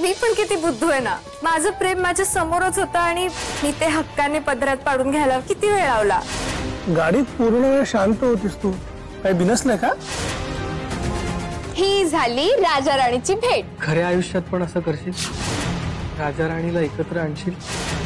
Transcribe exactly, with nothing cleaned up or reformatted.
मी पण किती बुद्धू आहे ना। माझं प्रेम माझ्या समोरच होतं आणि मी ते हक्काने पदरात पाडून घ्यायला किती वेळ लावला। गाडीत पूर्ण वेळ शांत होतीस तू, काही बिनसलंय का? ही झाली राजा राणीची भेट। खऱ्या आयुष्यात पण असं करशील? राजा राणीला एकत्र आणशील?